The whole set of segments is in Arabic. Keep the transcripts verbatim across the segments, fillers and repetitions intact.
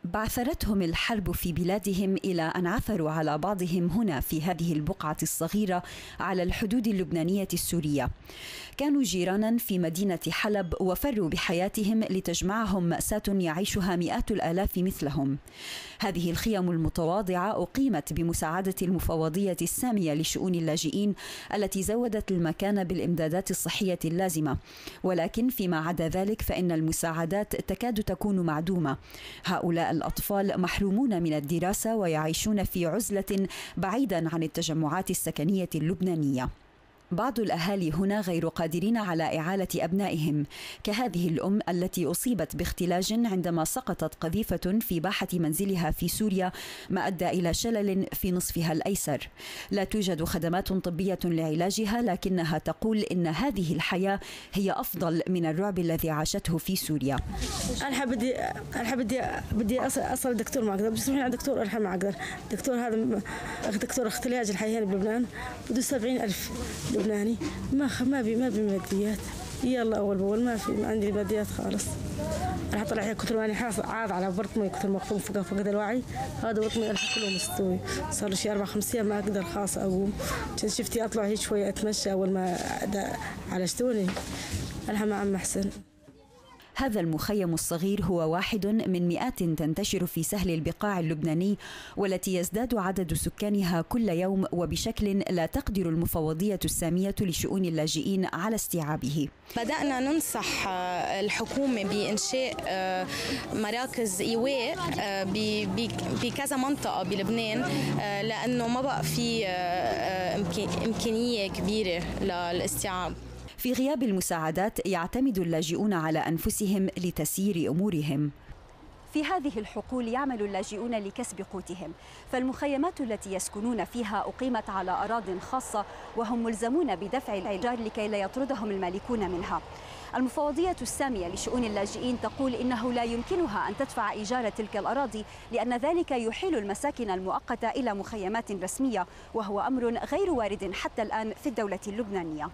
بعثرتهم الحرب في بلادهم إلى أن عثروا على بعضهم هنا في هذه البقعة الصغيرة على الحدود اللبنانية السورية. كانوا جيرانا في مدينة حلب وفروا بحياتهم لتجمعهم مأساة يعيشها مئات الآلاف مثلهم. هذه الخيم المتواضعة أقيمت بمساعدة المفوضية السامية لشؤون اللاجئين التي زودت المكان بالإمدادات الصحية اللازمة، ولكن فيما عدا ذلك فإن المساعدات تكاد تكون معدومة. هؤلاء الأطفال محرومون من الدراسة ويعيشون في عزلة بعيدا عن التجمعات السكنية اللبنانية. بعض الأهالي هنا غير قادرين على إعالة أبنائهم، كهذه الأم التي أصيبت باختلاج عندما سقطت قذيفة في باحة منزلها في سوريا ما أدى إلى شلل في نصفها الأيسر. لا توجد خدمات طبية لعلاجها، لكنها تقول إن هذه الحياة هي أفضل من الرعب الذي عاشته في سوريا. أنا بدي أنا بدي بدي أصل دكتور ما أقدر، بس على دكتور أرحم ما أقدر. دكتور هذا دكتور اختلاج الحياة بلبنان بده سبعين ألف لبناني، ما ما بي ما بي ماديات. يلا أول بأول ما في ما عندي ماديات خالص. أنا طلع هيك كتر ماني حاصل عاد على برطمي كتر مقطوم فوق فقد الوعي. هذا برطمي الحين كله مستوي، صار له شي أربع خمس أيام ما أقدر خاص أقوم. كان شفتي أطلع هيك شوية أتمشى أول ما عالجتوني. الحين عم أحسن. هذا المخيم الصغير هو واحد من مئات تنتشر في سهل البقاع اللبناني، والتي يزداد عدد سكانها كل يوم وبشكل لا تقدر المفوضية السامية لشؤون اللاجئين على استيعابه. بدأنا ننصح الحكومة بإنشاء مراكز إيواء بكذا منطقة بلبنان، لأنه ما بقى في إمكانية كبيرة للاستيعاب. في غياب المساعدات يعتمد اللاجئون على أنفسهم لتسيير أمورهم. في هذه الحقول يعمل اللاجئون لكسب قوتهم، فالمخيمات التي يسكنون فيها أقيمت على أراضٍ خاصة وهم ملزمون بدفع الإيجار لكي لا يطردهم المالكون منها. المفوضية السامية لشؤون اللاجئين تقول إنه لا يمكنها أن تدفع إيجار تلك الأراضي، لأن ذلك يحيل المساكن المؤقتة إلى مخيمات رسمية، وهو أمر غير وارد حتى الآن في الدولة اللبنانية.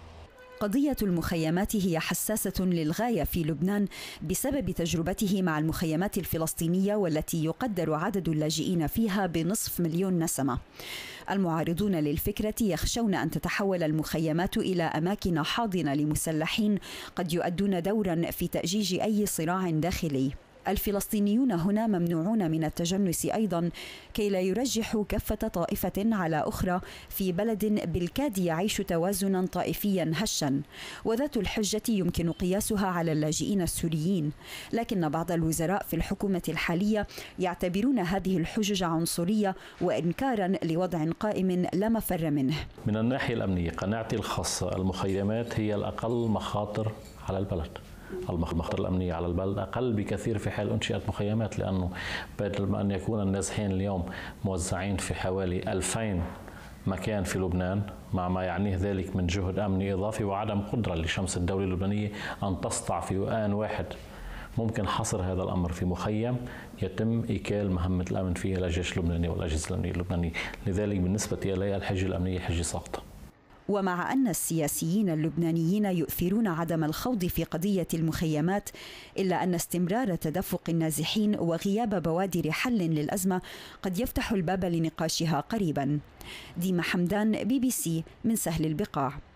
قضية المخيمات هي حساسة للغاية في لبنان بسبب تجربته مع المخيمات الفلسطينية، والتي يقدر عدد اللاجئين فيها بنصف مليون نسمة. المعارضون للفكرة يخشون أن تتحول المخيمات إلى أماكن حاضنة لمسلحين قد يؤدون دورا في تأجيج أي صراع داخلي. الفلسطينيون هنا ممنوعون من التجنس أيضا، كي لا يرجحوا كفة طائفة على أخرى في بلد بالكاد يعيش توازنا طائفيا هشا. وذات الحجة يمكن قياسها على اللاجئين السوريين، لكن بعض الوزراء في الحكومة الحالية يعتبرون هذه الحجج عنصرية وإنكارا لوضع قائم لا مفر منه. من الناحية الأمنية قناعتي الخاصة المخيمات هي الأقل مخاطر على البلد. المخاطر الأمنية على البلد أقل بكثير في حال أنشئت مخيمات، لأنه بدل ما أن يكون النازحين اليوم موزعين في حوالي ألفين مكان في لبنان، مع ما يعنيه ذلك من جهد أمني إضافي وعدم قدرة لشمس الدولة اللبنانية أن تسطع في آن واحد، ممكن حصر هذا الأمر في مخيم يتم إيكال مهمة الأمن فيها للجيش اللبناني والأجهزة الأمنية اللبنانية. لذلك بالنسبة إلي الحجة الأمنية حجة ساقطة. ومع أن السياسيين اللبنانيين يؤثرون عدم الخوض في قضية المخيمات، إلا أن استمرار تدفق النازحين وغياب بوادر حل للأزمة قد يفتح الباب لنقاشها قريبا. ديما حمدان، بي بي سي، من سهل البقاع.